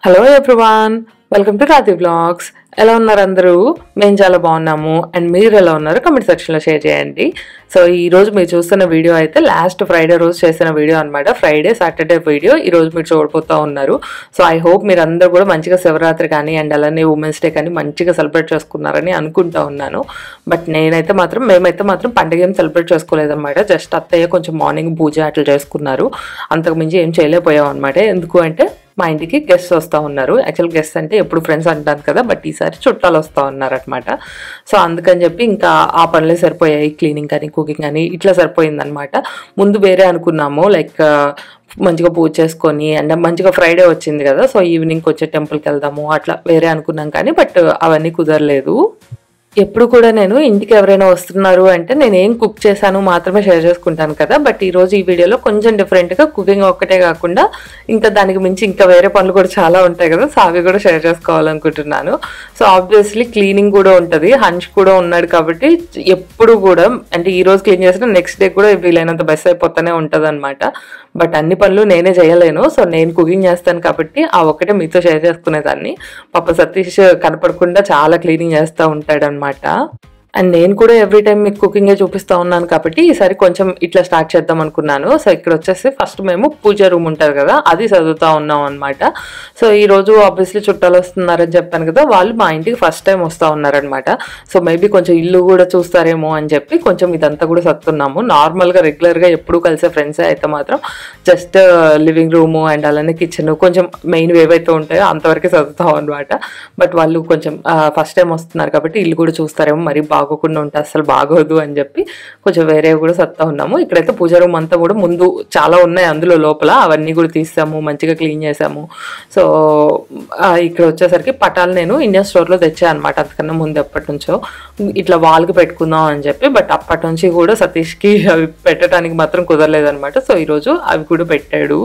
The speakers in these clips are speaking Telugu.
Hello everyone, welcome to Radhi vlogs. ఎలా ఉన్నారు అందరూ? మేము చాలా బాగున్నాము. అండ్ మీరు ఎలా ఉన్నారు కమెంట్ సెక్షన్లో షేర్ చేయండి. సో ఈరోజు మీరు చూస్తున్న వీడియో అయితే లాస్ట్ ఫ్రైడే రోజు చేసిన వీడియో అనమాట. ఫ్రైడే సాటర్డే వీడియో ఈరోజు మీరు చూడబోతూ ఉన్నారు. సో ఐ హోప్ మీరు అందరూ కూడా మంచిగా శివరాత్రి కానీ అండ్ అలానే ఉమెన్స్ డే కానీ మంచిగా సెలబ్రేట్ చేసుకున్నారని అనుకుంటా ఉన్నాను. బట్ మేమైతే మాత్రం పండుగ ఏం సెలబ్రేట్ చేసుకోలేదన్నమాట. జస్ట్ అత్తయ్య కొంచెం మార్నింగ్ పూజ అట్లా చేసుకున్నారు. అంతకు మించి ఏం చేయలేకపోయాం అనమాట. ఎందుకు అంటే మా ఇంటికి గెస్ట్ వస్తూ ఉన్నారు. యాక్చువల్ గెస్ట్ అంటే ఎప్పుడు ఫ్రెండ్స్ అంటాను కదా, బట్ ఈసారి చుట్టాలు వస్తూ ఉన్నారు అనమాట. సో అందుకని చెప్పి ఇంకా ఆ పనులే సరిపోయాయి. క్లీనింగ్ కానీ కుకింగ్ కానీ ఇట్లా సరిపోయిందనమాట. ముందు వేరే అనుకున్నాము, లైక్ మంచిగా పూజ చేసుకొని అండ్ మంచిగా ఫ్రైడే వచ్చింది కదా, సో ఈవినింగ్ వచ్చే టెంపుల్కి వెళ్దాము అట్లా వేరే అనుకున్నాం కానీ బట్ అవన్నీ కుదరలేదు. ఎప్పుడు కూడా నేను ఇంటికి ఎవరైనా వస్తున్నారు అంటే నేను ఏం కుక్ చేశాను మాత్రమే షేర్ చేసుకుంటాను కదా, బట్ ఈరోజు ఈ వీడియోలో కొంచెం డిఫరెంట్గా కుకింగ్ ఒక్కటే కాకుండా ఇంకా దానికి మించి ఇంకా వేరే పనులు కూడా చాలా ఉంటాయి కదా, సో అవి కూడా షేర్ చేసుకోవాలనుకుంటున్నాను. సో ఆబ్వియస్లీ క్లీనింగ్ కూడా ఉంటుంది. హన్ష్ కూడా ఉన్నాడు కాబట్టి ఎప్పుడు కూడా అంటే ఈ రోజు క్లీన్ చేసిన నెక్స్ట్ డే కూడా వీలైనంత బెస్ట్ అయిపోతూనే ఉంటుంది అనమాట. బట్ అన్ని పనులు నేనే చేయలేను. సో నేను కుకింగ్ చేస్తాను కాబట్టి ఆ ఒక్కటే మీతో షేర్ చేసుకునేదాన్ని. పాప సతీష్ కనపడకుండా చాలా క్లీనింగ్ చేస్తూ ఉంటాడు అనమాట. అండ్ నేను కూడా ఎవ్రీ టైం మీకు కుకింగే చూపిస్తూ ఉన్నాను కాబట్టి ఈసారి కొంచెం ఇట్లా స్టార్ట్ చేద్దాం అనుకున్నాను. సో ఇక్కడ వచ్చేసి ఫస్ట్ మేము పూజ రూమ్ ఉంటుంది కదా, అది చదువుతూ ఉన్నాం అనమాట. సో ఈరోజు ఆబ్వియస్లీ చుట్టాలు వస్తున్నారని చెప్పాను కదా, వాళ్ళు మా ఇంటికి ఫస్ట్ టైం వస్తూ ఉన్నారనమాట. సో మేబీ కొంచెం ఇల్లు కూడా చూస్తారేమో అని చెప్పి కొంచెం ఇదంతా కూడా సత్తున్నాము. నార్మల్గా రెగ్యులర్గా ఎప్పుడు కలిసే ఫ్రెండ్సే అయితే మాత్రం జస్ట్ లివింగ్ రూము అండ్ అలానే కిచెన్ కొంచెం మెయిన్ ఏవైతే ఉంటాయో అంతవరకే చదువుతాం అనమాట. బట్ వాళ్ళు కొంచెం ఫస్ట్ టైం వస్తున్నారు కాబట్టి ఇల్లు కూడా చూస్తారేమో, మరి బాగోకుండా ఉంటే అసలు బాగోదు అని చెప్పి కొంచెం వేరే కూడా సత్తా ఉన్నాము. ఇక్కడైతే పూజ రూమ్ అంతా కూడా ముందు చాలా ఉన్నాయి అందులో లోపల, అవన్నీ కూడా తీసాము, మంచిగా క్లీన్ చేసాము. సో ఇక్కడ వచ్చేసరికి పటాలు నేను ఇండియన్ స్టోర్లో తెచ్చాను అనమాట. అంతకన్నా ముందు ఎప్పటి నుంచో ఇట్లా వాల్కి పెట్టుకుందాం అని చెప్పి, బట్ అప్పటి నుంచి కూడా సతీష్కి అవి పెట్టడానికి మాత్రం కుదరలేదనమాట. సో ఈరోజు అవి కూడా పెట్టాడు.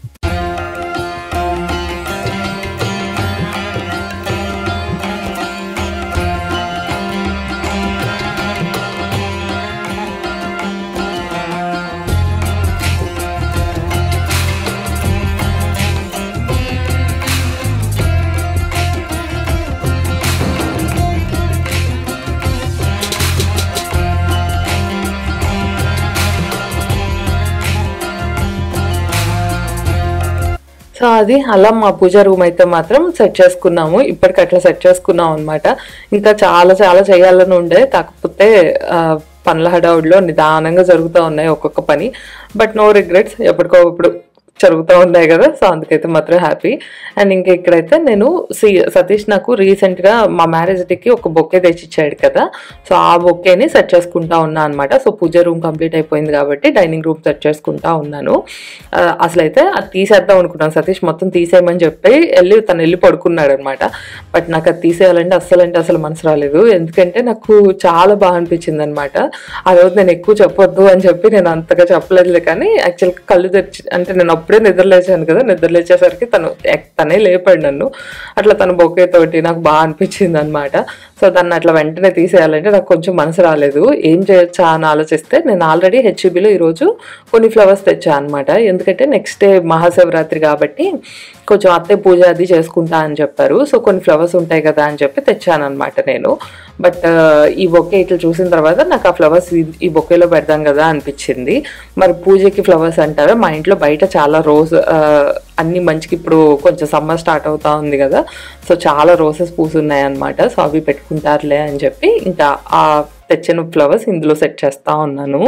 సో అది అలా మా పూజ రూమ్ అయితే మాత్రం సెట్ చేసుకున్నాము. ఇప్పటికి అట్లా సెట్ చేసుకున్నాం అనమాట. ఇంకా చాలా చాలా చేయాలని ఉండే, కాకపోతే పనుల హడావుడిలో నిదానంగా జరుగుతూ ఉన్నాయి ఒక్కొక్క పని. బట్ నో రిగ్రెట్స్, ఎప్పటికప్పుడు జరుగుతూ ఉన్నాయి కదా, సో అందుకైతే మాత్రం హ్యాపీ. అండ్ ఇంకా ఇక్కడైతే నేను సతీష్ నాకు రీసెంట్గా మా మ్యారేజ్ డేకి ఒక బొకే తెచ్చిచ్చాడు కదా, సో ఆ బొకేని సెట్ చేసుకుంటా ఉన్నా అనమాట. సో పూజ రూమ్ కంప్లీట్ అయిపోయింది కాబట్టి డైనింగ్ రూమ్ సెట్ చేసుకుంటా ఉన్నాను. అసలైతే అది తీసేద్దాం అనుకున్నాను. సతీష్ మొత్తం తీసేయమని చెప్పి తను వెళ్ళి పడుకున్నాడు అనమాట. బట్ నాకు అది తీసేయాలంటే అసలు మనసు రాలేదు. ఎందుకంటే నాకు చాలా బాగా అనిపించింది అనమాట. ఆ రోజు నేను ఎక్కువ చెప్పొద్దు అని చెప్పి నేను అంతగా చెప్పలేదులే, కానీ యాక్చువల్గా కళ్ళు తెచ్చి అంటే నేను అప్పుడే నిద్రలేచాను కదా, నిద్రలేచేసరికి తనే లేపాడు నన్ను. అట్లా తన బొకే తోటి నాకు బాగా అనిపించింది అనమాట. సో దాన్ని అట్లా వెంటనే తీసేయాలంటే నాకు కొంచెం మనసు రాలేదు. ఏం చేయొచ్చా అని ఆలోచిస్తే నేను ఆల్రెడీ హెచ్ఈబీలో ఈరోజు కొన్ని ఫ్లవర్స్ తెచ్చా అనమాట. ఎందుకంటే నెక్స్ట్ డే మహాశివరాత్రి కాబట్టి కొంచెం అత్తయ్య పూజ అది చేసుకుంటా అని చెప్పారు. సో కొన్ని ఫ్లవర్స్ ఉంటాయి కదా అని చెప్పి తెచ్చాను అనమాట నేను. బట్ ఈ బొకే ఇట్లా చూసిన తర్వాత నాకు ఆ ఫ్లవర్స్ ఈ బొకేలో పెడదాం కదా అనిపించింది. మరి పూజకి ఫ్లవర్స్ అంటారా, మా ఇంట్లో బయట చాలా రోజ్ అన్ని మంచిగా ఇప్పుడు కొంచెం సమ్మర్ స్టార్ట్ అవుతా ఉంది కదా, సో చాలా రోజెస్ పూసున్నాయి అనమాట. సో అవి పెట్టుకుంటారులే అని చెప్పి ఇంకా ఆ తెచ్చిన ఫ్లవర్స్ ఇందులో సెట్ చేస్తా ఉన్నాను.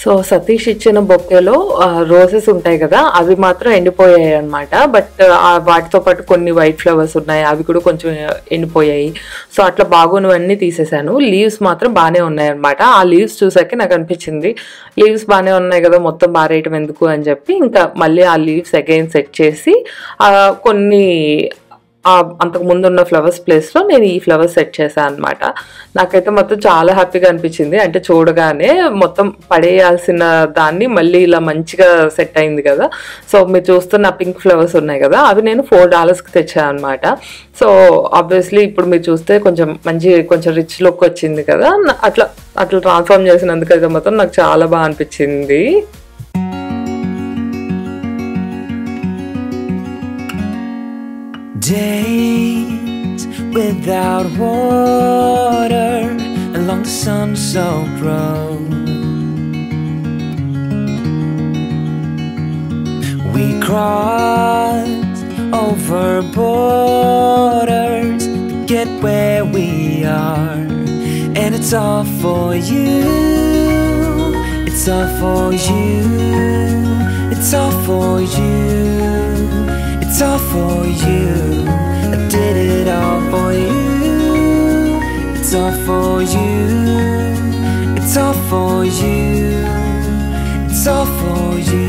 సో సతీష్ ఇచ్చిన బొకేలో రోజెస్ ఉంటాయి కదా, అవి మాత్రం ఎండిపోయాయి అనమాట. బట్ వాటితో పాటు కొన్ని వైట్ ఫ్లవర్స్ ఉన్నాయి, అవి కూడా కొంచెం ఎండిపోయాయి. సో అట్లా బాగున్నవన్నీ తీసేసాను. లీవ్స్ మాత్రం బాగానే ఉన్నాయి అనమాట. ఆ లీవ్స్ చూసాక నాకు అనిపించింది లీవ్స్ బాగానే ఉన్నాయి కదా, మొత్తం బారేయటం ఎందుకు అని చెప్పి ఇంకా మళ్ళీ ఆ లీవ్స్ అగైన్ సెట్ చేసి కొన్ని అంతకు ముందు ఉన్న ఫ్లవర్స్ ప్లేస్లో నేను ఈ ఫ్లవర్స్ సెట్ చేశాను అనమాట. నాకైతే మొత్తం చాలా హ్యాపీగా అనిపించింది. అంటే చూడగానే మొత్తం పడేయాల్సిన దాన్ని మళ్ళీ ఇలా మంచిగా సెట్ అయింది కదా. సో మీరు చూస్తున్న పింక్ ఫ్లవర్స్ ఉన్నాయి కదా, అవి నేను $4కి తెచ్చాను అనమాట. సో ఆబ్వియస్లీ ఇప్పుడు మీరు చూస్తే కొంచెం రిచ్ లుక్ వచ్చింది కదా. అట్లా ట్రాన్స్ఫార్మ్ చేసినందుకైతే మొత్తం నాకు చాలా బాగా అనిపించింది. Days without water along the sun-soaked road, we crossed over borders to get where we are, and it's all for you, it's all for you, it's all for you, it's all for you. I did it all for you. It's all for you. It's all for you. It's all for you.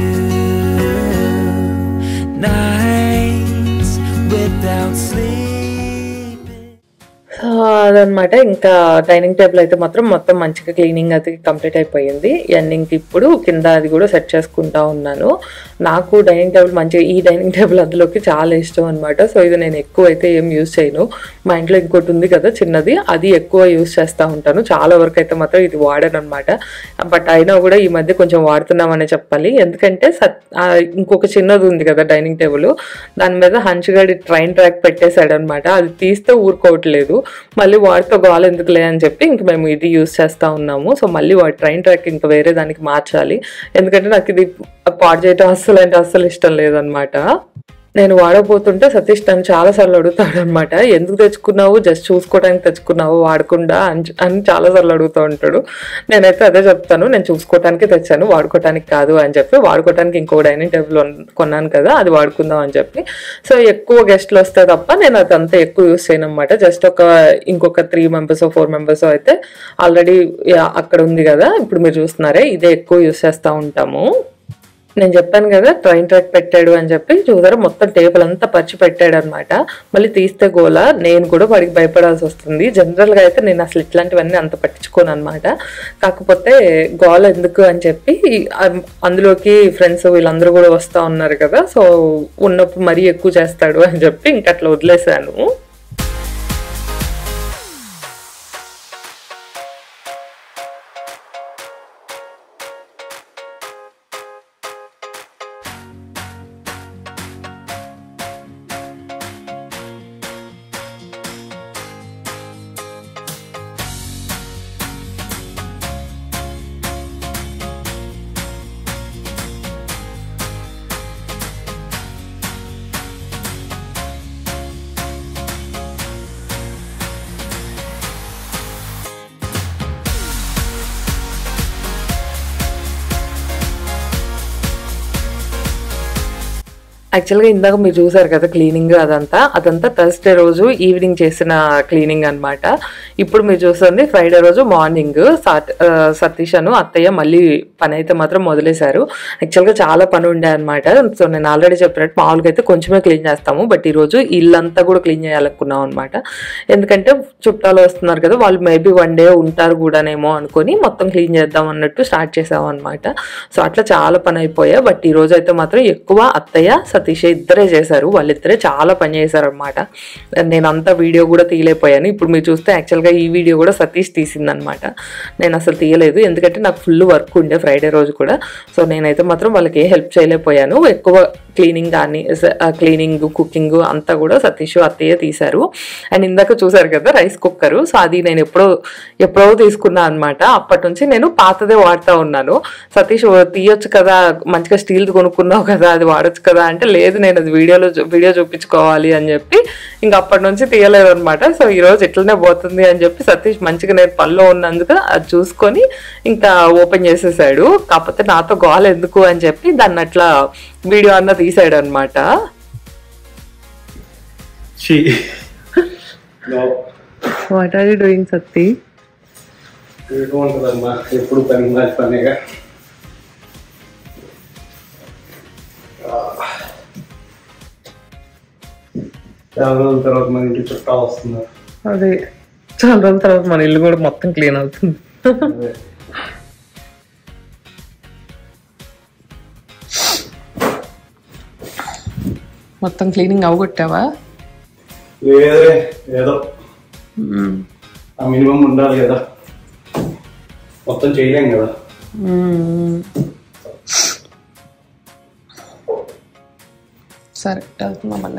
Nights without sleep. అదనమాట. ఇంకా డైనింగ్ టేబుల్ అయితే మొత్తం మంచిగా క్లీనింగ్ అది కంప్లీట్ అయిపోయింది. ఎండింగ్కి ఇప్పుడు కింద అది కూడా సెట్ చేసుకుంటా ఉన్నాను. నాకు డైనింగ్ టేబుల్ ఈ డైనింగ్ టేబుల్ అందులోకి చాలా ఇష్టం అనమాట. సో ఇది నేను ఎక్కువ అయితే ఏం యూజ్ చేయను. మా ఇంట్లో ఇంకోటి ఉంది కదా చిన్నది, అది ఎక్కువ యూజ్ చేస్తూ ఉంటాను. చాలా వరకు అయితే మాత్రం ఇది వాడాను అనమాట. బట్ అయినా కూడా ఈ మధ్య కొంచెం వాడుతున్నామనే చెప్పాలి. ఎందుకంటే ఇంకొక చిన్నది ఉంది కదా డైనింగ్ టేబుల్, దాని మీద హంచుగడి ట్రైన్ ట్రాక్ పెట్టేశాడు అనమాట. అది తీస్తే ఊరుకోవట్లేదు. మళ్ళీ వాటితో గోల ఎందుకులే అని చెప్పి ఇంక మేము ఇది యూజ్ చేస్తూ ఉన్నాము. సో మళ్ళీ వాటి ట్రైన్ ట్రాక్ ఇంకా వేరే దానికి మార్చాలి. ఎందుకంటే నాకు ఇది పాడు చేయటం అస్సలు ఇష్టం లేదనమాట. నేను వాడకపోతుంటే సతీష్ నన్ను చాలాసార్లు అడుగుతాడు అనమాట, ఎందుకు తెచ్చుకున్నావు, జస్ట్ చూసుకోవడానికి తెచ్చుకున్నావు వాడకుండా అని చాలాసార్లు అడుగుతూ ఉంటాడు. నేనైతే అదే చెప్తాను, నేను చూసుకోవటానికి తెచ్చాను, వాడుకోవటానికి కాదు అని చెప్పి. వాడుకోవటానికి ఇంకో డైనింగ్ టేబుల్ కొన్నాను కదా, అది వాడుకుందాం అని చెప్పి. సో ఎక్కువ గెస్ట్లు వస్తే తప్ప నేను అదంతా ఎక్కువ యూజ్ చేయను అనమాట. జస్ట్ ఇంకొక 3 members 4 members అయితే ఆల్రెడీ అక్కడ ఉంది కదా, ఇప్పుడు మీరు చూస్తున్నారే, ఇదే ఎక్కువ యూజ్ చేస్తూ ఉంటాము. నేను చెప్పాను కదా ట్రైన్ ట్రాక్ పెట్టాడు అని చెప్పి, చూసారా మొత్తం టేబుల్ అంతా పరిచి పెట్టాడు అనమాట. మళ్ళీ తీస్తే గోల, నేను కూడా వాడికి భయపడాల్సి వస్తుంది. జనరల్గా అయితే నేను అసలు ఇట్లాంటివన్నీ అంత పట్టించుకోను అనమాట. కాకపోతే గోల ఎందుకు అని చెప్పి అందులోకి ఫ్రెండ్స్ వీళ్ళందరూ కూడా వస్తూ ఉన్నారు కదా, సో ఉన్నప్పుడు మరీ ఎక్కువ చేస్తాడు అని చెప్పి ఇంక అట్లా వదిలేశాను. యాక్చువల్గా ఇందాక మీరు చూసారు కదా క్లీనింగ్, అదంతా థర్స్డే రోజు ఈవినింగ్ చేసిన క్లీనింగ్ అనమాట. ఇప్పుడు మీరు చూస్తుంది ఫ్రైడే రోజు మార్నింగ్. సతీష్ అత్తయ్య మళ్ళీ పని అయితే మాత్రం మొదలేశారు. యాక్చువల్గా చాలా పని ఉండే అనమాట. సో నేను ఆల్రెడీ చెప్పినట్టు మామూలుగా అయితే కొంచెమే క్లీన్ చేస్తాము, బట్ ఈరోజు ఇల్లంతా కూడా క్లీన్ చేయాలనుకున్నాం అనమాట. ఎందుకంటే చుట్టాలు వస్తున్నారు కదా, వాళ్ళు మేబీ 1 day ఉంటారు కూడానేమో అనుకొని మొత్తం క్లీన్ చేద్దాం అన్నట్టు స్టార్ట్ చేసాం అనమాట. సో అట్లా చాలా పని అయిపోయా. బట్ ఈ రోజు అయితే మాత్రం ఎక్కువ అత్తయ్య సతీష్ ఇద్దరే చేశారు. వాళ్ళిద్దరే చాలా పని చేశారు అనమాట. నేను అంతా వీడియో కూడా తీయలేకపోయాను. ఇప్పుడు మీరు చూస్తే యాక్చువల్గా ఈ వీడియో కూడా సతీష్ తీసిందనమాట. నేను అసలు తీయలేదు, ఎందుకంటే నాకు ఫుల్ వర్క్ ఉండే ఫ్రైడే రోజు కూడా. సో నేనైతే మాత్రం వాళ్ళకి ఏ హెల్ప్ చేయలేకపోయాను. ఎక్కువ క్లీనింగ్ కానీ కుకింగ్ అంతా కూడా సతీష్ అత్తయ్య తీశారు. అండ్ ఇందాక చూసారు కదా రైస్ కుక్కర్, సో అది నేను ఎప్పుడో తీసుకున్నా అనమాట. అప్పటి నుంచి నేను పాతదే వాడుతూ ఉన్నాను. సతీష్ తీయొచ్చు కదా, మంచిగా స్టీల్ కొనుక్కున్నావు కదా, అది వాడొచ్చు కదా అంటే లేదు నేను అది వీడియో చూపించుకోవాలి అని చెప్పి ఇంకా అప్పటి నుంచి తీయలేదు అనమాట. సో ఈరోజు ఇట్లనే పోతుంది అని చెప్పి సతీష్ మంచిగా నేను పనిలో ఉన్నందుకు అది చూసుకొని ఇంకా ఓపెన్ చేసేసాడు. కాకపోతే నాతో గోల్ ఎందుకు అని చెప్పి దాన్ని అట్లా వీడియో అన్న తీసాడు అనమాట. What are you doing Satti? ఉంటుందమ్మా ఎప్పుడు పని పనిగా. చాలా రోజుల తర్వాత మన ఇంటికి చుట్టాలు వస్తున్నారు. అదే చాలా రోజుల తర్వాత మన ఇల్లు కూడా మొత్తం క్లీన్ అవుతుంది. మొత్తం క్లీనింగ్ అవగొట్టావా? లేదే, ఏదో ఆ మినిమం ఉండాలి కదా, మొత్తం చేయలేం కదా. సరే వెళ్తున్నా మళ్ళీ.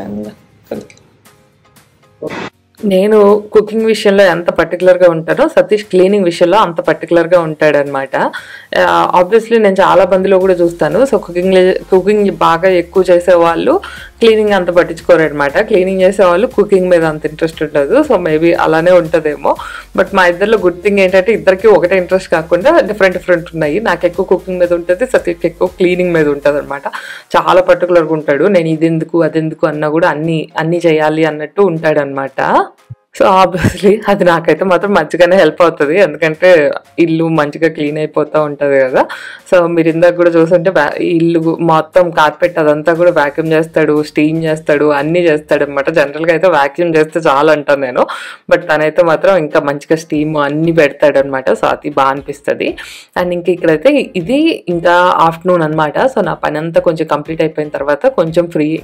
నేను కుకింగ్ విషయంలో ఎంత పర్టికులర్గా ఉంటానో సతీష్ క్లీనింగ్ విషయంలో అంత పర్టికులర్గా ఉంటాడనమాట. ఆబ్వియస్లీ నేను చాలా మందిలో కూడా చూస్తాను. సో కుకింగ్ బాగా ఎక్కువ చేసేవాళ్ళు క్లీనింగ్ అంత పట్టించుకోరనమాట. క్లీనింగ్ చేసేవాళ్ళు కుకింగ్ మీద అంత ఇంట్రెస్ట్ ఉండదు. సో మేబీ అలానే ఉంటుందేమో. బట్ మా ఇద్దరిలో గుడ్ థింగ్ ఏంటంటే ఇద్దరికి ఒకటే ఇంట్రెస్ట్ కాకుండా డిఫరెంట్ ఉన్నాయి. నాకు ఎక్కువ కుకింగ్ మీద ఉంటుంది, సతీష్కి ఎక్కువ క్లీనింగ్ మీద ఉంటుంది అనమాట. చాలా పర్టికులర్గా ఉంటాడు. నేను ఇది ఎందుకు అదెందుకు అన్నా కూడా అన్నీ చేయాలి అన్నట్టు ఉంటాడనమాట. సో ఆబ్వియస్లీ అది నాకైతే మాత్రం మంచిగానే హెల్ప్ అవుతుంది, ఎందుకంటే ఇల్లు మంచిగా క్లీన్ అయిపోతూ ఉంటుంది కదా. సో మీరు ఇందాక కూడా చూస్తుంటే ఇల్లు మొత్తం కార్పెట్ అదంతా కూడా వ్యాక్యూమ్ చేస్తాడు, స్టీమ్ చేస్తాడు, అన్నీ చేస్తాడు అనమాట. జనరల్గా అయితే వ్యాక్యూమ్ చేస్తే చాలా అంటాను నేను, బట్ తనైతే మాత్రం ఇంకా మంచిగా స్టీమ్ అన్నీ పెడతాడు అనమాట. సో అది బాగా అనిపిస్తుంది. అండ్ ఇంక ఇక్కడైతే ఇది ఇంకా ఆఫ్టర్నూన్ అనమాట. సో నా పని అంతా కొంచెం కంప్లీట్ అయిపోయిన తర్వాత కొంచెం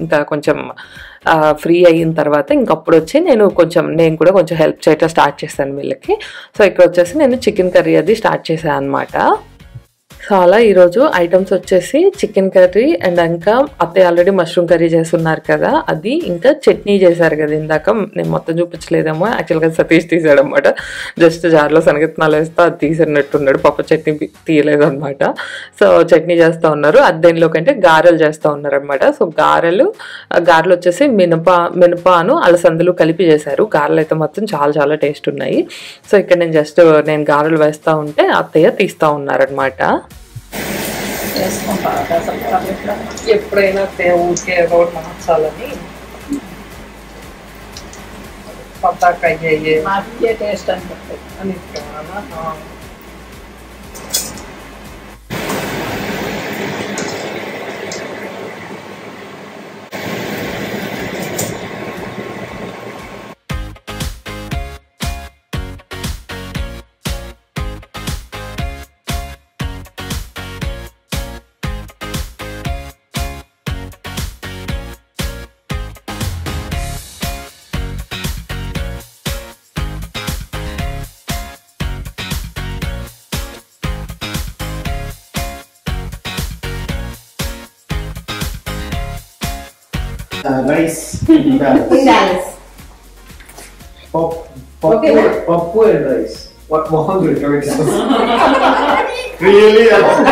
ఫ్రీ అయిన తర్వాత ఇంకప్పుడు వచ్చి నేను కూడా కొంచెం హెల్ప్ చేయటం స్టార్ట్ చేశాను వీళ్ళకి. సో ఇక్కడ వచ్చేసి నేను చికెన్ కర్రీ అది స్టార్ట్ చేశాను అనమాట. సో అలా ఈరోజు ఐటమ్స్ వచ్చేసి చికెన్ కర్రీ అండ్ ఇంకా అత్తయ్య ఆల్రెడీ మష్రూమ్ కర్రీ చేస్తున్నారు కదా, అది ఇంకా చట్నీ చేశారు కదా ఇందాక. నేను మొత్తం చూపించలేదేమో, యాక్చువల్గా సతీష్ తీసాడు అనమాట. జస్ట్ జార్లో శనగత్నాలు వేస్తే అది తీసినట్టున్నాడు, పప్పు చట్నీ తీయలేదు అనమాట. సో చట్నీ చేస్తూ ఉన్నారు. అది దేనిలోకంటే గారెలు చేస్తూ ఉన్నారు అనమాట. సో గారెలు వచ్చేసి మినపాను అలసందలు కలిపి చేశారు. గారెలు అయితే మొత్తం చాలా టేస్ట్ ఉన్నాయి. సో ఇక్కడ నేను గారెలు వేస్తూ ఉంటే అత్తయ్య తీస్తూ ఉన్నారనమాట. ఎప్పుడైనా ఊరికే రోడ్ మార్చాలని పతాకయ్యే టేస్ట్ అని Rice. Dallas. Poppu and rice. What more do you Really?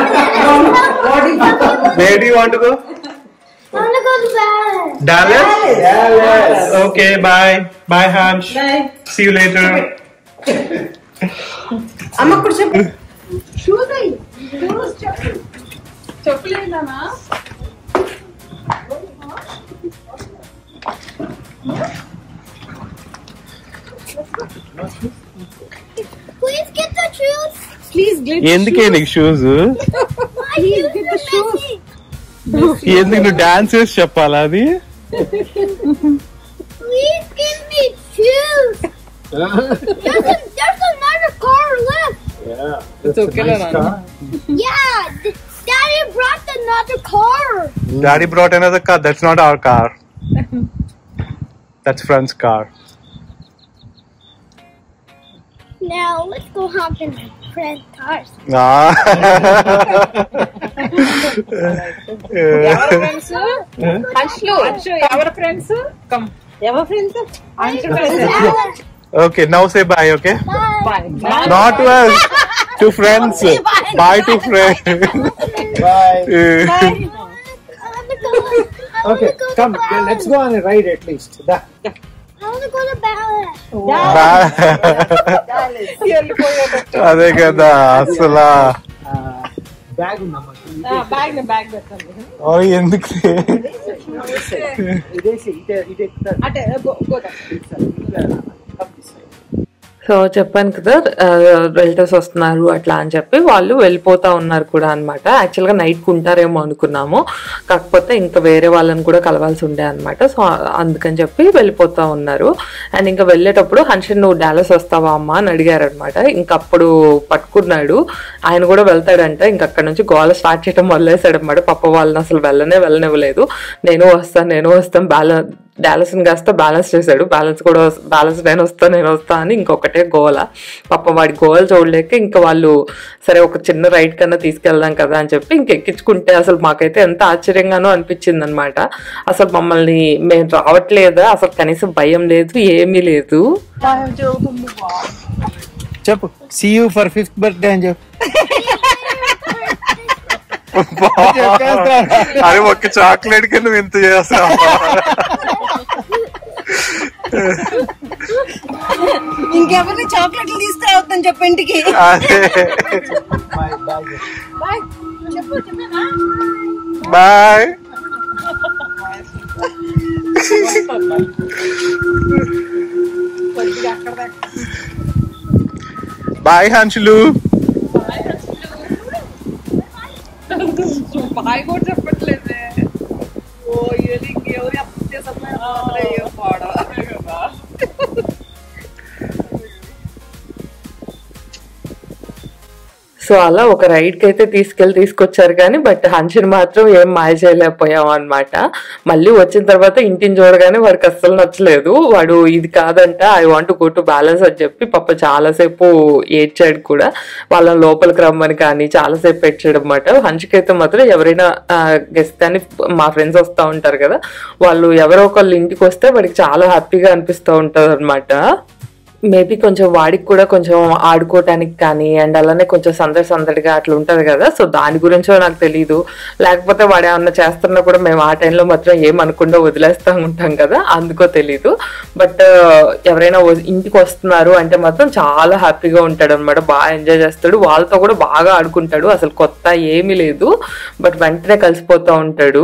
Where do you want to go? I want to go to Dallas. Dallas. Okay, bye. Bye, Hamsh. Bye. See you later. Amma kudu shoes ai. Shoes చెప్పులేనా? Please get the shoes. Please get the shoes. ఎందుకే నీకు shoes? Please get the shoes. ఎందుకు నువ్వు డాన్స్ చేసి చెప్పాలా అది? Please give me shoes. There's another car left. Yeah. It's okay, nice car. Yeah, Daddy brought another car. Daddy brought another car. That's not our car. That's friend's car. Now let's go hop in friend's cars. Our friends? Anshu, our friends? Come. Our friends? Anshu friends. Okay, now say bye, okay? Bye. Not to us, to friends. Bye to friends. Bye. I want to go. Okay, come. Let's go on a ride at least. Da. I want to go to ballet. అదే కదా అసలు Bag unamma. బ్యాగ్ పెట్టండి. ఎందుకు అంటే గోదా. సో చెప్పాను కదా రిలేటివ్స్ వస్తున్నారు అట్లా అని చెప్పి వాళ్ళు వెళ్ళిపోతా ఉన్నారు కూడా అనమాట. యాక్చువల్గా నైట్కి ఉంటారేమో అనుకున్నాము, కాకపోతే ఇంకా వేరే వాళ్ళని కూడా కలవాల్సి ఉండే అనమాట. సో అందుకని చెప్పి వెళ్ళిపోతా ఉన్నారు. అండ్ ఇంకా వెళ్ళేటప్పుడు హన్షన్ నువ్వు డాలస్ వస్తావా అమ్మా అని అడిగారు అనమాట. ఇంకా అప్పుడు పట్టుకున్నాడు, ఆయన కూడా వెళ్తాడంట. ఇంక అక్కడ నుంచి గోల స్టార్ట్ చేయడం మొదలేసాడు అనమాట. పాప వాళ్ళని అసలు వెళ్ళనివ్వలేదు. నేను వస్తాను డాలస్ని కాస్త బ్యాలెన్స్ చేశాడు. బ్యాలెన్స్ నేను వస్తా అని ఇంకొకటే గోల. పాప వాడి గోల చూడలేక ఇంకా వాళ్ళు సరే ఒక చిన్న రైడ్ కన్నా తీసుకెళ్దాం కదా అని చెప్పి ఇంకెక్కించుకుంటే అసలు మాకైతే ఎంత ఆశ్చర్యంగానో అనిపించింది అనమాట. అసలు మమ్మల్ని మేము రావట్లేదా, అసలు కనీసం భయం లేదు, ఏమీ లేదు. చెప్పు see you for 5th birthday అని చెప్పు. అది ఒక్క చాక్లెట్ కి నువ్వు ఎంత చేస్తావు. ఇంకెవరిని చాక్లెట్లు తీసుకురావద్దని చెప్పి ఇంటికి. Bye bye Hanshulu. బాయ్ కూడా చెప్పట్లేదే. ఓ ఎవరి సో అలా ఒక రైడ్కి అయితే తీసుకొచ్చారు కానీ బట్ హన్షన్ మాత్రం ఏం మాయ చేయలేకపోయాం అనమాట. మళ్ళీ వచ్చిన తర్వాత ఇంటిని చూడగానే వాడికి అస్సలు నచ్చలేదు. వాడు ఇది కాదంట, I want go to balance అని చెప్పి పాప చాలాసేపు ఏడ్చాడు కూడా. వాళ్ళని లోపలికి రమ్మని కానీ చాలాసేపు ఏడ్చాడు అనమాట. హన్షకి అయితే మాత్రం ఎవరైనా గెస్ట్ కానీ మా ఫ్రెండ్స్ వస్తూ ఉంటారు కదా, వాళ్ళు ఎవరో ఒకళ్ళు ఇంటికి వస్తే వాడికి చాలా హ్యాపీగా అనిపిస్తూ ఉంటుంది అనమాట. మేబీ కొంచెం వాడికి కూడా కొంచెం ఆడుకోవటానికి కానీ అండ్ అలానే కొంచెం సందడిగా అట్లా ఉంటుంది కదా. సో దాని గురించో నాకు తెలీదు, లేకపోతే వాడు ఏమన్నా చేస్తున్నా కూడా మేము ఆ టైంలో మాత్రం ఏమనుకుండా వదిలేస్తూ ఉంటాం కదా, అందుకో తెలీదు. బట్ ఎవరైనా ఇంటికి వస్తున్నారు అంటే మాత్రం చాలా హ్యాపీగా ఉంటాడు అనమాట, బాగా ఎంజాయ్ చేస్తాడు. వాళ్ళతో కూడా బాగా ఆడుకుంటాడు, అసలు కొత్త ఏమీ లేదు, బట్ వెంటనే కలిసిపోతూ ఉంటాడు.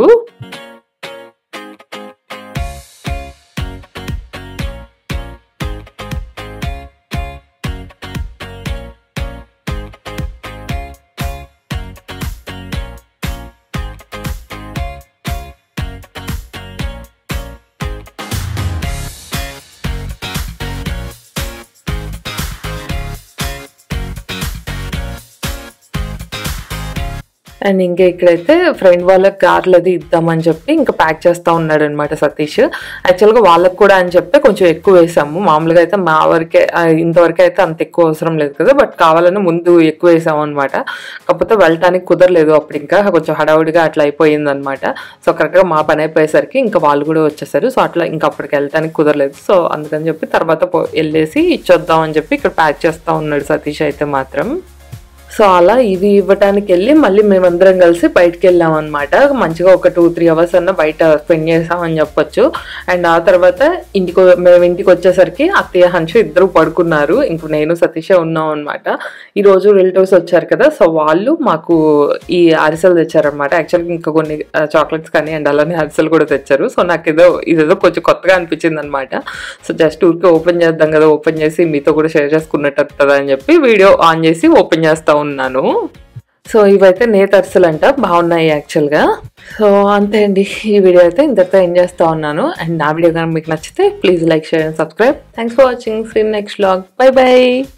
అండ్ ఇంకా ఇక్కడైతే ఫ్రెండ్ వాళ్ళకి కార్లు అది ఇద్దామని చెప్పి ఇంకా ప్యాక్ చేస్తూ ఉన్నాడు అనమాట సతీష్. యాక్చువల్గా వాళ్ళకి కూడా అని చెప్పి కొంచెం ఎక్కువ వేసాము. మామూలుగా అయితే మా వరకే ఇంతవరకు అయితే అంత ఎక్కువ అవసరం లేదు కదా, బట్ కావాలని ముందు ఎక్కువ వేసాము అనమాట. కాకపోతే వెళ్ళటానికి కుదరలేదు, అప్పుడు ఇంకా కొంచెం హడావుడిగా అట్లా అయిపోయింది అనమాట. సో కరెక్ట్గా మా పని అయిపోయేసరికి ఇంకా వాళ్ళు కూడా వచ్చేసారు. సో అట్లా ఇంకా అప్పటికి వెళ్ళటానికి కుదరలేదు. సో అందుకని చెప్పి తర్వాత వెళ్ళేసి ఇచ్చొద్దాం అని చెప్పి ఇక్కడ ప్యాక్ చేస్తూ ఉన్నాడు సతీష్ అయితే మాత్రం. సో అలా ఇవి ఇవ్వటానికి వెళ్ళి మళ్ళీ మేమందరం కలిసి బయటకు వెళ్ళాం అనమాట. మంచిగా ఒక 2-3 అవర్స్ అన్న బయట స్పెండ్ చేసామని చెప్పొచ్చు. అండ్ ఆ తర్వాత మేము ఇంటికి వచ్చేసరికి అత్తయ్య హన్షు ఇద్దరు పడుకున్నారు, ఇంక నేను సతీషే ఉన్నాం అనమాట. ఈరోజు రిలేటివ్స్ వచ్చారు కదా, సో వాళ్ళు మాకు ఈ అరిసెలు తెచ్చారనమాట. యాక్చువల్గా ఇంకా కొన్ని చాక్లెట్స్ కానీ అండ్ అలానే అరిసెలు కూడా తెచ్చారు. సో నాకు ఇదేదో కొంచెం కొత్తగా అనిపించింది అనమాట. సో జస్ట్ ఊరికే ఓపెన్ చేద్దాం కదా, ఓపెన్ చేసి మీతో కూడా షేర్ చేసుకున్నట్టు కదా అని చెప్పి వీడియో ఆన్ చేసి ఓపెన్ చేస్తా ఉన్నాను. సో ఇవైతే నేతి అరిసెలు అంట, బాగున్నాయి యాక్చువల్గా. సో అంతే అండి, ఈ వీడియో అయితే ఇంతటితో ఎంజాయ్ చేస్తూ ఉన్నాను. అండ్ నా వీడియో కనుక మీకు నచ్చితే please like, share and subscribe. Thanks for watching. See you next vlog. Bye by.